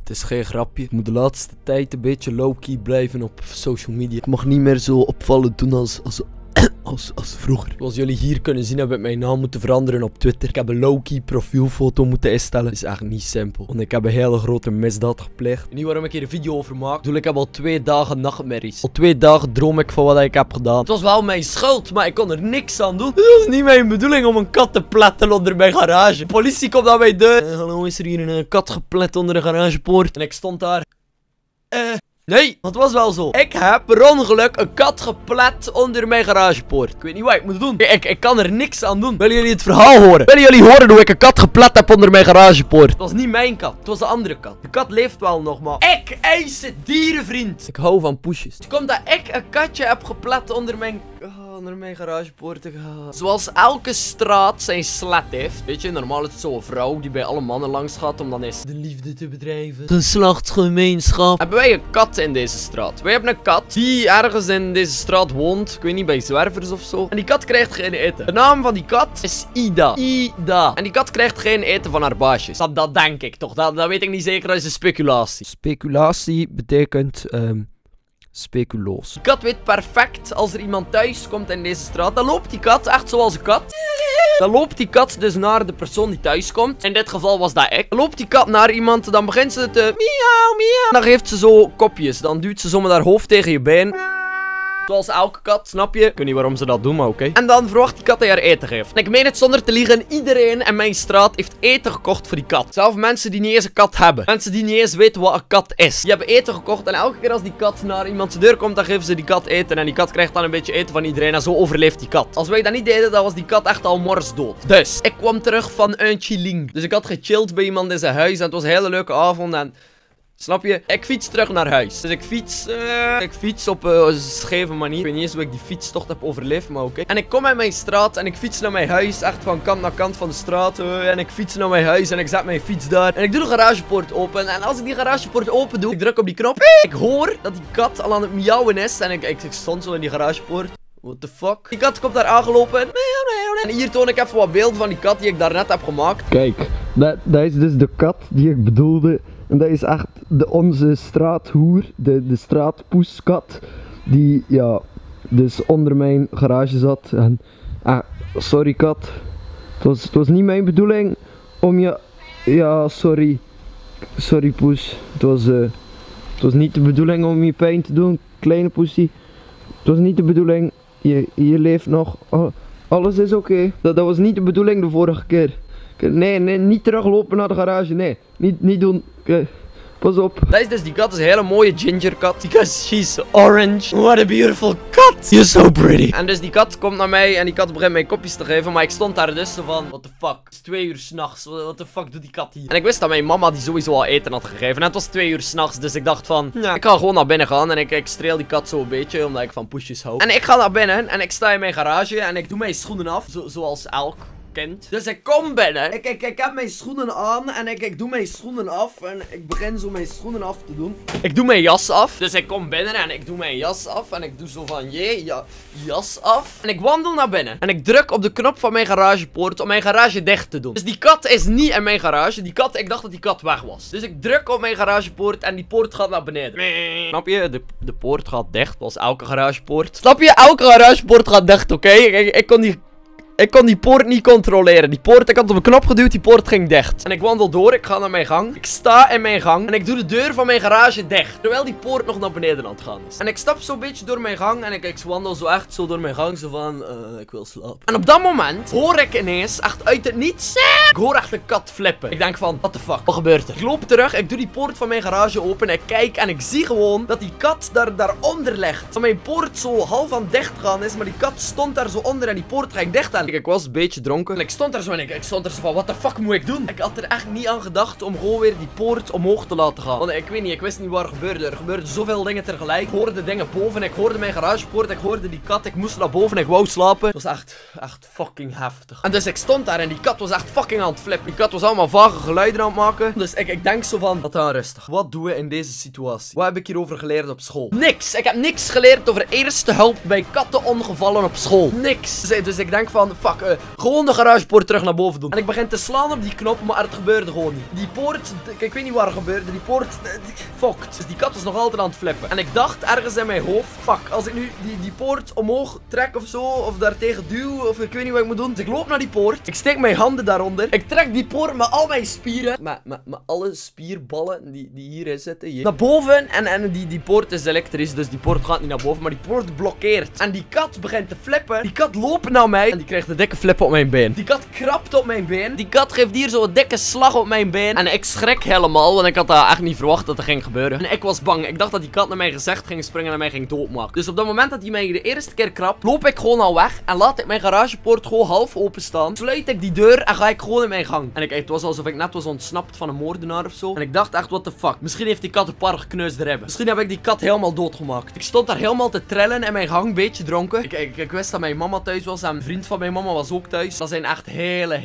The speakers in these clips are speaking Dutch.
Het is geen grapje. Ik moet de laatste tijd een beetje low-key blijven op social media. Ik mag niet meer zo opvallen doen als vroeger. Zoals jullie hier kunnen zien heb ik mijn naam moeten veranderen op Twitter. Ik heb een low-key profielfoto moeten instellen. Dat is echt niet simpel. Want ik heb een hele grote misdaad gepleegd. En niet waarom ik hier een video over maak. Ik heb al 2 dagen nachtmerries. Al 2 dagen droom ik van wat ik heb gedaan. Het was wel mijn schuld, maar ik kon er niks aan doen. Het was niet mijn bedoeling om een kat te pletten onder mijn garage. De politie komt aan mijn deur. Hallo, is er hier een kat geplet onder de garagepoort? En ik stond daar. Nee, dat was wel zo. Ik heb per ongeluk een kat geplet onder mijn garagepoort. Ik weet niet wat ik moet doen. Ik kan er niks aan doen. Willen jullie het verhaal horen? Willen jullie horen hoe ik een kat geplet heb onder mijn garagepoort? Het was niet mijn kat. Het was de andere kat. De kat leeft wel nog, maar ik eis het dierenvriend. Ik hou van poesjes. Het komt dat ik een katje heb geplet onder mijn garagepoort. Zoals elke straat zijn slet heeft. Weet je, normaal is het zo'n vrouw die bij alle mannen langs gaat om dan eens de liefde te bedrijven. Geslachtsgemeenschap. Hebben wij een kat in deze straat? Wij hebben een kat die ergens in deze straat woont. Ik weet niet, bij zwervers of zo. En die kat krijgt geen eten. De naam van die kat is Ida. Ida. En die kat krijgt geen eten van haar baasjes. Dat denk ik toch. Dat weet ik niet zeker. Dat is een speculatie. Speculatie betekent speculoos. De kat weet perfect als er iemand thuis komt in deze straat. Dan loopt die kat echt zoals een kat. Dan loopt die kat dus naar de persoon die thuis komt. In dit geval was dat ik. Dan loopt die kat naar iemand. Dan begint ze te miauw, miauw. Dan geeft ze zo kopjes. Dan duwt ze zo met haar hoofd tegen je been. Zoals elke kat, snap je? Ik weet niet waarom ze dat doen, maar oké. En dan verwacht die kat dat je haar eten geeft. En ik meen het zonder te liegen. Iedereen in mijn straat heeft eten gekocht voor die kat. Zelfs mensen die niet eens een kat hebben. Mensen die niet eens weten wat een kat is. Die hebben eten gekocht. En elke keer als die kat naar iemands deur komt, dan geven ze die kat eten. En die kat krijgt dan een beetje eten van iedereen. En zo overleeft die kat. Als wij dat niet deden, dan was die kat echt al morsdood. Dus, ik kwam terug van een chilling. Dus ik had gechilled bij iemand in zijn huis. En het was een hele leuke avond. En snap je? Ik fiets terug naar huis. Dus ik fiets op een scheve manier. Ik weet niet eens hoe ik die fietstocht heb overleefd, maar oké. En ik kom uit mijn straat en ik fiets naar mijn huis. Echt van kant naar kant van de straat. En ik fiets naar mijn huis en ik zet mijn fiets daar. En ik doe de garagepoort open. En als ik die garagepoort open doe, ik druk op die knop. Ik hoor dat die kat al aan het miauwen is. En ik stond zo in die garagepoort. What the fuck? Die kat komt daar aangelopen. En hier toon ik even wat beelden van die kat die ik daarnet heb gemaakt. Kijk, dat is dus de kat die ik bedoelde. En dat is echt onze straathoer, de straatpoeskat, die, ja, dus onder mijn garage zat. En, sorry kat, het was niet mijn bedoeling om je, ja, sorry poes. Het was niet de bedoeling om je pijn te doen, kleine poesie. Het was niet de bedoeling, je leeft nog, alles is oké. Dat was niet de bedoeling de vorige keer. Nee, niet teruglopen naar de garage, nee, niet doen. Pas op. Dat is dus die kat, is een hele mooie ginger kat. Because she's orange. What a beautiful cat. You're so pretty. En dus die kat komt naar mij en die kat begint mij kopjes te geven. Maar ik stond daar dus zo van, what the fuck. Het is 2 uur s'nachts. What the fuck doet die kat hier? En ik wist dat mijn mama die sowieso al eten had gegeven. En het was 2 uur s'nachts. Dus ik dacht van, ja, ik ga gewoon naar binnen gaan. En ik streel die kat zo een beetje, omdat ik van poesjes hou. En ik ga naar binnen en ik sta in mijn garage. En ik doe mijn schoenen af. Zoals elk kind. Dus ik kom binnen. Ik heb mijn schoenen aan en ik doe mijn schoenen af. En ik begin zo mijn schoenen af te doen. Ik doe mijn jas af. Dus ik kom binnen en ik doe mijn jas af. En ik doe zo van, jas af. En ik wandel naar binnen. En ik druk op de knop van mijn garagepoort om mijn garage dicht te doen. Dus die kat is niet in mijn garage. Die kat, ik dacht dat die kat weg was. Dus ik druk op mijn garagepoort en die poort gaat naar beneden. Snap je? De poort gaat dicht, zoals elke garagepoort. Snap je? Elke garagepoort gaat dicht, oké? Ik kon die poort niet controleren. Die poort, ik had op een knop geduwd, die poort ging dicht. En ik wandel door, ik ga naar mijn gang. Ik sta in mijn gang en ik doe de deur van mijn garage dicht. Terwijl die poort nog naar beneden aan het gaan is. En ik stap zo'n beetje door mijn gang en ik wandel zo echt zo door mijn gang. Zo van, ik wil slapen. En op dat moment hoor ik ineens, echt uit het niets, ik hoor echt een kat flippen. Ik denk van, what the fuck, wat gebeurt er? Ik loop terug, ik doe die poort van mijn garage open. Ik kijk en ik zie gewoon dat die kat daaronder ligt. Dat mijn poort zo half aan dicht gaan is, maar die kat stond daar zo onder en die poort ging dicht. Ik was een beetje dronken. En ik stond er zo en ik stond er zo van, what the fuck moet ik doen? Ik had er echt niet aan gedacht om gewoon weer die poort omhoog te laten gaan. Want ik weet niet, ik wist niet wat er gebeurde. Er gebeurden zoveel dingen tegelijk. Ik hoorde dingen boven, ik hoorde mijn garagepoort, ik hoorde die kat. Ik moest naar boven, ik wou slapen. Het was echt fucking heftig. En dus ik stond daar en die kat was echt fucking aan het flippen. Die kat was allemaal vage geluiden aan het maken. Dus ik denk zo van, wat dan rustig. Wat doen we in deze situatie? Wat heb ik hierover geleerd op school? Niks. Ik heb niks geleerd over eerste hulp bij kattenongevallen op school. Niks. Dus ik denk van, fuck, gewoon de garagepoort terug naar boven doen. En ik begin te slaan op die knop, maar het gebeurde gewoon niet. Die poort, ik weet niet waar het gebeurde, die poort, fucked. Dus die kat was nog altijd aan het flippen. En ik dacht ergens in mijn hoofd, fuck, als ik nu die poort omhoog trek of zo, of daar tegen duw, of ik weet niet wat ik moet doen. Dus ik loop naar die poort, ik steek mijn handen daaronder, ik trek die poort met al mijn spieren, met alle spierballen die hierin zitten, hier, naar boven. En die poort is elektrisch, dus die poort gaat niet naar boven, maar die poort blokkeert. En die kat begint te flippen. Die kat loopt naar mij en die krijgt een dikke flip op mijn been. Die kat krabt op mijn been. Die kat geeft hier zo'n dikke slag op mijn been. En ik schrik helemaal, want ik had dat echt niet verwacht dat er ging gebeuren. En ik was bang. Ik dacht dat die kat naar mijn gezicht ging springen en mij ging doodmaken. Dus op dat moment dat hij mij de eerste keer krabt, loop ik gewoon al weg en laat ik mijn garagepoort gewoon half openstaan. Sluit ik die deur en ga ik gewoon in mijn gang. En het was alsof ik net was ontsnapt van een moordenaar of zo. En ik dacht echt, what the fuck. Misschien heeft die kat een paar gekneusde ribben. Misschien heb ik die kat helemaal doodgemaakt. Ik stond daar helemaal te trillen in mijn gang, een beetje dronken. Ik wist dat mijn mama thuis was en een vriend van mijn mama was ook thuis. Dat zijn echt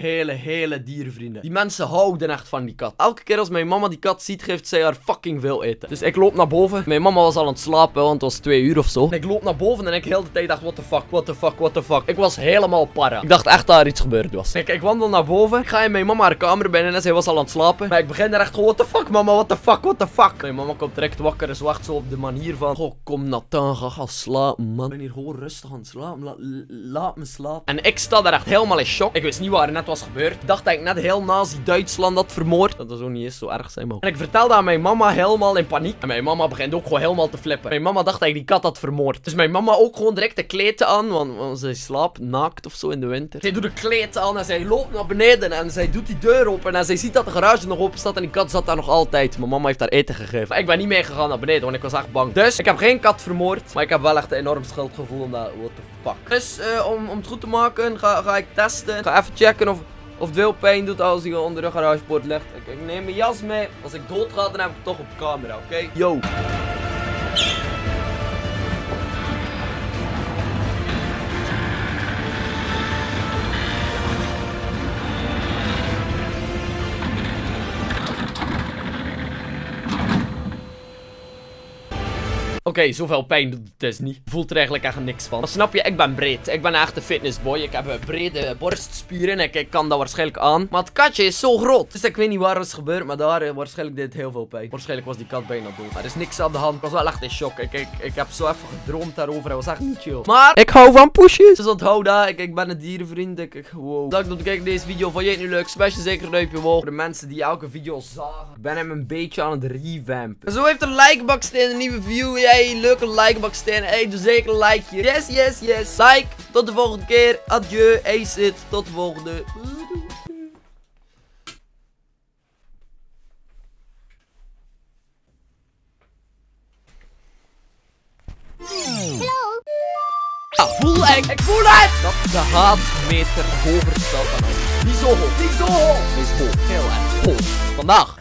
hele dierenvrienden. Die mensen houden echt van die kat. Elke keer als mijn mama die kat ziet, geeft zij haar fucking veel eten. Dus ik loop naar boven. Mijn mama was al aan het slapen, want het was 2 uur of zo. En ik loop naar boven en ik heel de tijd dacht, what the fuck, what the fuck, what the fuck. Ik was helemaal para. Ik dacht echt dat er iets gebeurd was. Ik wandel naar boven. Ik ga in mijn mama haar kamer binnen en zij was al aan het slapen. Maar ik begin er echt gewoon, what the fuck mama, what the fuck, what the fuck. Mijn mama komt direct wakker en zwacht zo op de manier van, oh kom Nathan, ga slapen man. Ik ben hier gewoon rustig aan het slapen. Laat me slapen. En ik sta daar echt helemaal in shock. Ik wist niet wat er net was gebeurd. Ik dacht dat ik net heel Nazi-Duitsland had vermoord. Dat zou niet eens zo erg zijn, man. En ik vertelde aan mijn mama helemaal in paniek. En mijn mama begint ook gewoon helemaal te flippen. Mijn mama dacht dat ik die kat had vermoord. Dus mijn mama ook gewoon direct de kleed aan. Want zij slaapt naakt of zo in de winter. Zij doet de kleed aan en zij loopt naar beneden. En zij doet die deur open. En zij ziet dat de garage nog open staat. En die kat zat daar nog altijd. Mijn mama heeft haar eten gegeven. Maar ik ben niet meegegaan naar beneden, want ik was echt bang. Dus ik heb geen kat vermoord. Maar ik heb wel echt een enorm schuldgevoel. Omdat, what the fuck. Dus om het goed te maken, ga ik testen. Ga even checken of het veel pijn doet als hij onder de garagepoort ligt. Ik neem mijn jas mee. Als ik dood ga, dan heb ik het toch op camera, oké? Yo. Oké, zoveel pijn doet het dus niet. Voelt er eigenlijk echt niks van. Maar snap je, ik ben breed. Ik ben echt een fitnessboy. Ik heb brede borstspieren en ik kan dat waarschijnlijk aan. Maar het katje is zo groot. Dus ik weet niet waar het is gebeurd, maar daar waarschijnlijk deed het heel veel pijn. Waarschijnlijk was die kat bijna dood. Er is niks aan de hand. Ik was wel echt in shock. Ik heb zo even gedroomd daarover. Hij was echt niet chill. Maar ik hou van poesjes. Dus onthoud dat. Ik ben een dierenvriend. Wow. Bedankt om te kijken naar deze video. Vond je het nu leuk? Smash zeker een duimpje omhoog. Voor de mensen die elke video zagen. Ik ben hem een beetje aan het revampen. En zo heeft een likebaksteen een nieuwe view. Jij leuke likebaksteen. Hey, doe zeker een likeje. Yes, yes, yes. Like. Tot de volgende keer. Adieu. Ace it. Tot de volgende. Ja, ik voel het! Dat de haatmeter hoger staat dan ons. Niet zo hoog, niet zo hoog! Hij is hoog, heel erg hoog. Vandaag